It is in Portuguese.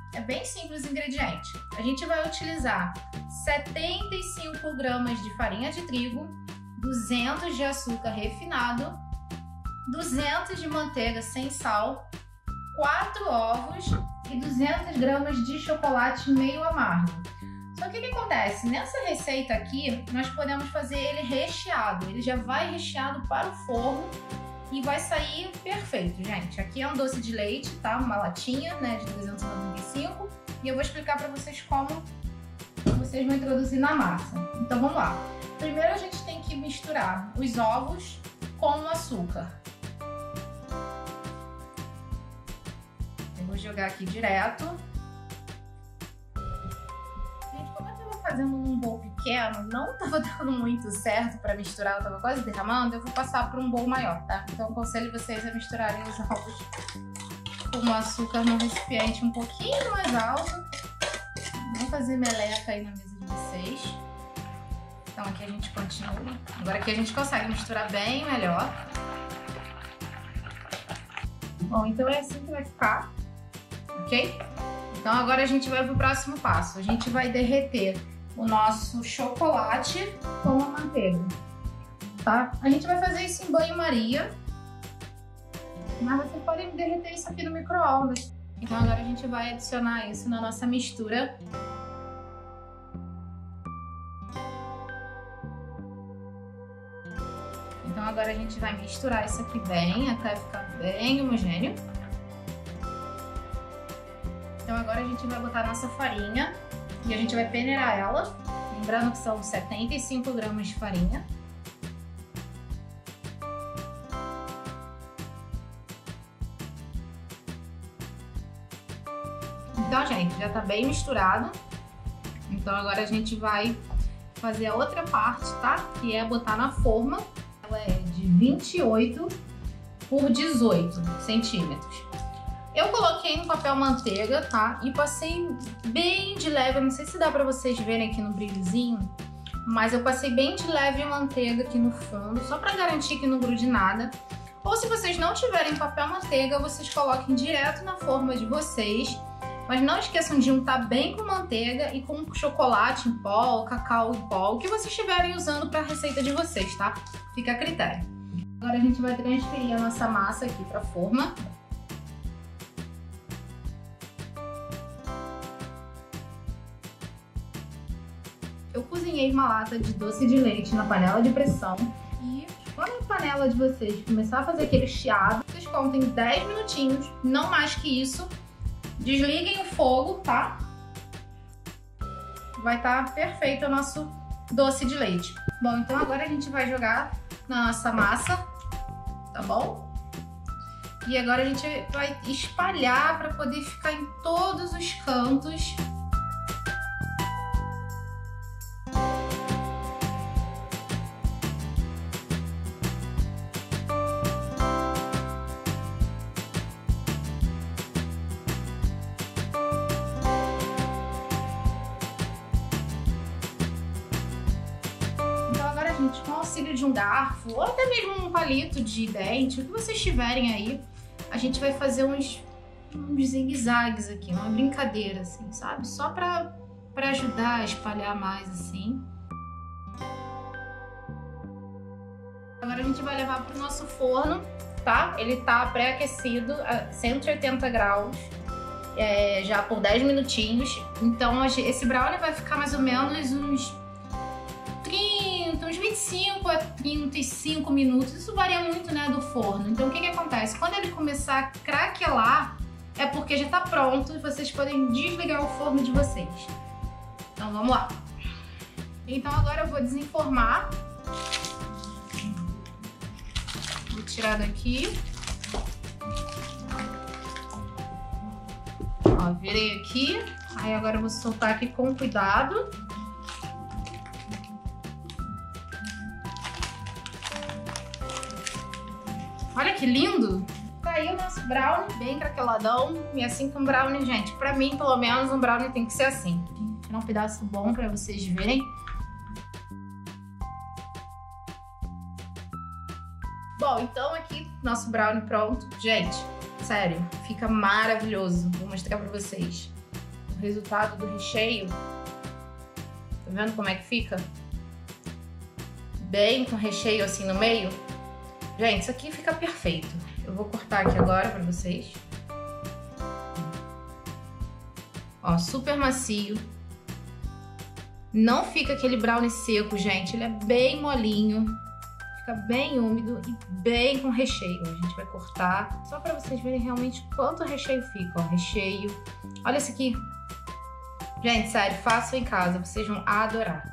é bem simples o ingrediente. A gente vai utilizar 75 gramas de farinha de trigo, 200 de açúcar refinado, 200 de manteiga sem sal, 4 ovos e 200 gramas de chocolate meio amargo. Só que o que acontece? Nessa receita aqui, nós podemos fazer ele recheado. Ele já vai recheado para o forno e vai sair perfeito, gente. Aqui é um doce de leite, tá? Uma latinha, né, de 295. E eu vou explicar para vocês como vocês vão introduzir na massa. Então vamos lá. Primeiro a gente tem que misturar os ovos com o açúcar. Eu vou jogar aqui direto. Gente, como eu tava fazendo um bowl pequeno, não tava dando muito certo para misturar, eu tava quase derramando, eu vou passar para um bowl maior, tá? Então eu aconselho vocês a misturarem os ovos com o açúcar num recipiente um pouquinho mais alto. Não fazer meleca aí na mesa de vocês. Então aqui a gente continua. Agora aqui a gente consegue misturar bem melhor. Bom, então é assim que vai ficar, ok? Então agora a gente vai pro próximo passo. A gente vai derreter o nosso chocolate com a manteiga, tá? A gente vai fazer isso em banho-maria, mas vocês podem derreter isso aqui no micro-ondas. Então agora a gente vai adicionar isso na nossa mistura. Então agora a gente vai misturar isso aqui bem, até ficar bem homogêneo. Então agora a gente vai botar a nossa farinha e a gente vai peneirar ela. Lembrando que são 75 gramas de farinha. Então, gente, já tá bem misturado. Então agora a gente vai fazer a outra parte, tá? Que é botar na forma. Ela é de 28 por 18 centímetros. Eu coloquei no papel manteiga, tá? E passei bem de leve, eu não sei se dá pra vocês verem aqui no brilhozinho, mas eu passei bem de leve manteiga aqui no fundo, só pra garantir que não grude nada. Ou se vocês não tiverem papel manteiga, vocês coloquem direto na forma de vocês. Mas não esqueçam de untar bem com manteiga e com chocolate em pó, cacau em pó, o que vocês estiverem usando para a receita de vocês, tá? Fica a critério. Agora a gente vai transferir a nossa massa aqui para a forma. Eu cozinhei uma lata de doce de leite na panela de pressão e quando a panela de vocês começar a fazer aquele chiado, vocês contem 10 minutinhos, não mais que isso. Desliguem o fogo, tá? Vai estar perfeito o nosso doce de leite. Bom, então agora a gente vai jogar na nossa massa, tá bom? E agora a gente vai espalhar para poder ficar em todos os cantos. Com o auxílio de um garfo ou até mesmo um palito de dente, o que vocês tiverem aí, a gente vai fazer uns zigue-zagues aqui, uma brincadeira assim, sabe? Só pra ajudar a espalhar mais assim. Agora a gente vai levar pro nosso forno, tá? Ele tá pré-aquecido a 180 graus, já por 10 minutinhos. Então esse brownie vai ficar mais ou menos uns 25 a 35 minutos, isso varia muito, né, do forno. Então o que acontece? Quando ele começar a craquelar, é porque já tá pronto e vocês podem desligar o forno de vocês. Então vamos lá. Então agora eu vou desenformar. Vou tirar daqui. Ó, virei aqui. Aí agora eu vou soltar aqui com cuidado. Olha que lindo! Tá aí o nosso brownie, bem craqueladão. E assim que um brownie, gente, pra mim, pelo menos, um brownie tem que ser assim. Vou tirar um pedaço bom pra vocês verem. Bom, então aqui, nosso brownie pronto. Gente, sério, fica maravilhoso. Vou mostrar pra vocês. resultado do recheio. Tá vendo como é que fica? Bem com recheio assim no meio. Gente, isso aqui fica perfeito. Eu vou cortar aqui agora pra vocês. Ó, super macio. Não fica aquele brownie seco, gente. Ele é bem molinho. Fica bem úmido e bem com recheio. A gente vai cortar só pra vocês verem realmente quanto recheio fica. Ó, recheio. Olha esse aqui. Gente, sério, façam em casa. Vocês vão adorar.